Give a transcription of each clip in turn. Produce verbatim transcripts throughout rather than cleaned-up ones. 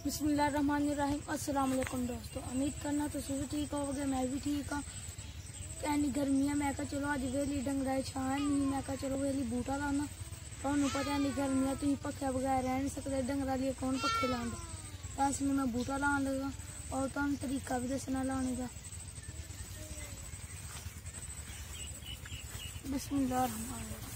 बिस्मिल्लाहिर्रहमानिर्रहीम। अस्सलाम वालेकुम दोस्तों, उम्मीद करना तो भी ठीक होगे, मैं भी ठीक हाँ। कहनी गर्मियाँ मैं कहा चलो अज वेली डंगरा छान नहीं, मैं कहा चलो वेली बूटा लाना। तुहानू पता नहीं गर्मियाँ तुम पखे बगैर रह नहीं सकते, डंगरा लिए कौन पखे लाता, इसलिए मैं बूटा लान लगा और तुम तरीका भी दसना लाने का। बिस्मिल्लाहिर्रहमानिर्रहीम।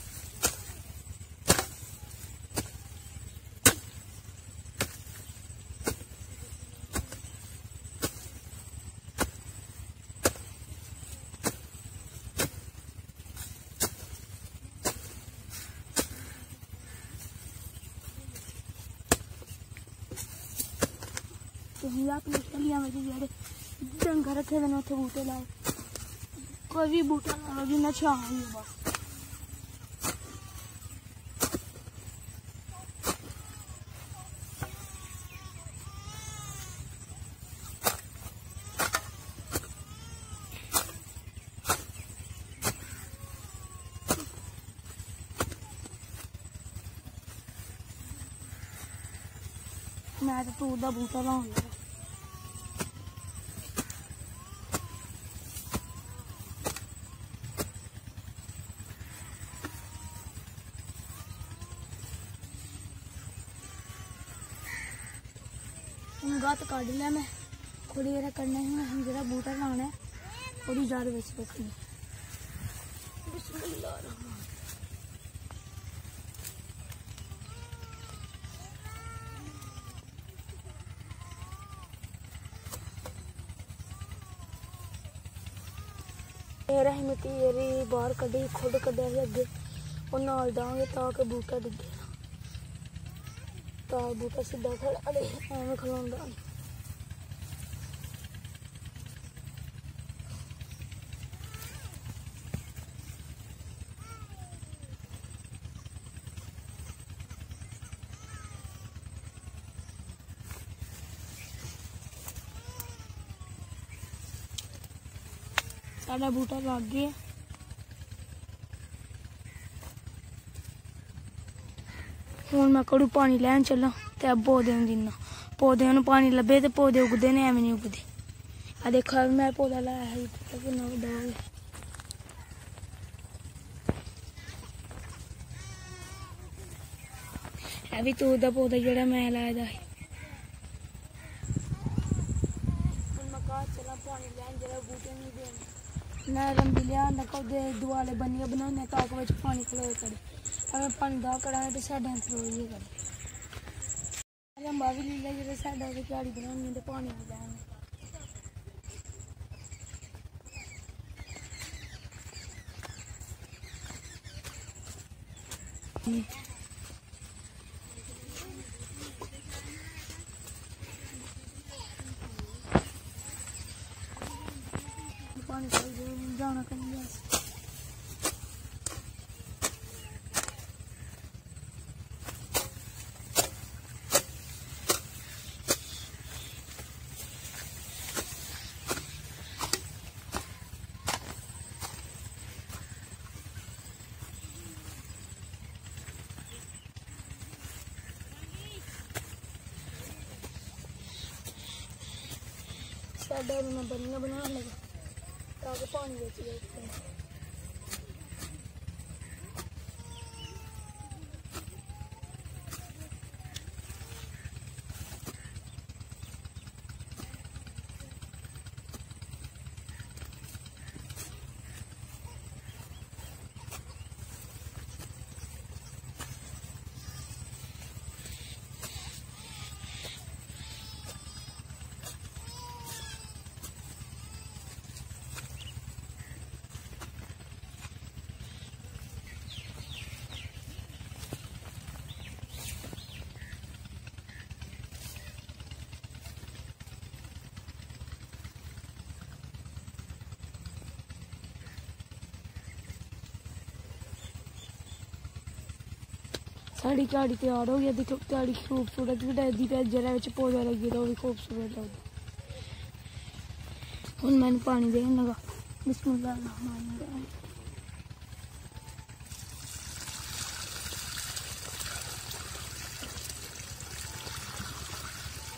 तुम अपने गलिया में जेडे डंगर रखे हुए उत्थे बूटे लाए, कोई भी बूटा ला लो जिन्ना छां ही बस। मैं तो तूर का बूटा लाऊंगा। गत कढ़ लिया मैं, थोड़ी देर करना है, हम जरा बूटा लाना है और जड़ बच रखनी। रहमती ये बाहर कढ़ी खुद कढ़िया ही अगे और नाल दांगे ताकि बूटा डिगे ता बूटा सीधा खड़ा रहे, एवं खलोंदा नहीं। साडा बूटा लग गया। हुण मैं कड़ू पानी लैन चला ते पौधे दिना, पौधे पानी लभे तो पौधे उगते ने, एवं नहीं उगते। आ देखो मैं पौधा लाया है कितना बड़ा हो गया। है भी तूर का पौधा जो मैं लाया था। मैं घर चला पानी लैन जरा बूटे नहीं देने, मैं लंबी लिया दुआले बनिया बनाने ताकि पानी खलो करे, अगर पानी दा करा तो साढ़े खलोइए करे। लंबा भी लीला जो साढ़ा झाड़ी बनानी तो पानी भी लैन। पानी जाना कहीं साढ़ा मैं बनिया बना लगा ताकि पानी बच जाए। साड़ी झाड़ी तैयार हो गया, देखो झाड़ी खूबसूरत भी लगती है, जरा बिच पौधा लगे तो भी खूबसूरत लगता। हुण मैंने पानी देन लगा। बिस्मिल्लाहिर्रहमानिर्रहीम।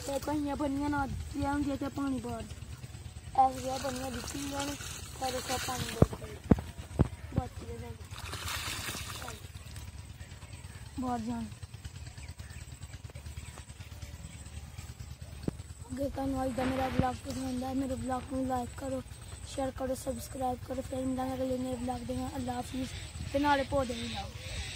ਤੇ ਕਈਆਂ ਬੰਨੀਆਂ ਨਾ ਦਿੱਤੀਆਂ ਹੁੰਦੀਆਂ ਤੇ ਪਾਣੀ ਬਾਹਰ ਐਸ ਜਿਹਾ ਬੰਨੀਆਂ ਦਿੱਤੀਆਂ ਨੇ ਫਿਰ ਉਹ ਪਾਣੀ ਦੇ ਬਾਕੀ ਦੇ ਲੈ ਬਾਹਰ ਜਾਣ ਅੱਗੇ ਤੁਹਾਨੂੰ ਅੱਜ ਦਾ ਮੇਰਾ ਵਲੌਗ ਪਸੰਦ ਆਇਆ ਮੇਰੇ ਵਲੌਗ ਨੂੰ ਲਾਈਕ ਕਰੋ शेयर करो सब्सक्राइब करो फिर मिलेंगे अगले नए ब्लॉग देंगे अल्लाह हाफिज़ ते नाले पौधे भी लाओ।